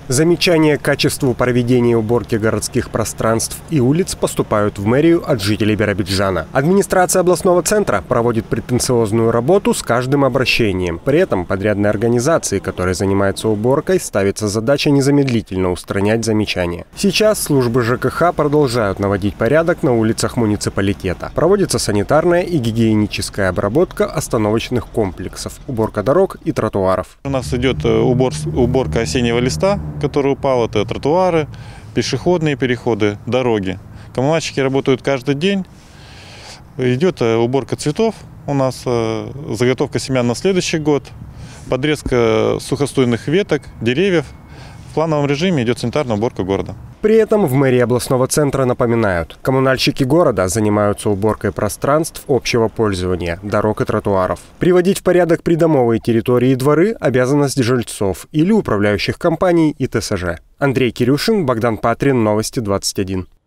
Замечания к качеству проведения уборки городских пространств и улиц поступают в мэрию от жителей Биробиджана. Администрация областного центра проводит претенциозную работу с каждым обращением. При этом подрядной организации, которая занимается уборкой, ставится задача незамедлительно устранять замечания. Сейчас службы ЖКХ продолжают наводить порядок на улицах муниципалитета. Проводится санитарная и гигиеническая обработка остановочных комплексов, уборка дорог и тротуаров. У нас идет уборка осеннего листа, который упал, это тротуары, пешеходные переходы, дороги. Коммунальщики работают каждый день. Идет уборка цветов, у нас заготовка семян на следующий год, подрезка сухостойных веток, деревьев. В плановом режиме идет санитарная уборка города. При этом в мэрии областного центра напоминают, коммунальщики города занимаются уборкой пространств общего пользования, дорог и тротуаров. Приводить в порядок придомовые территории и дворы – обязанность жильцов или управляющих компаний и ТСЖ. Андрей Кирюшин, Богдан Патрин, Новости 21.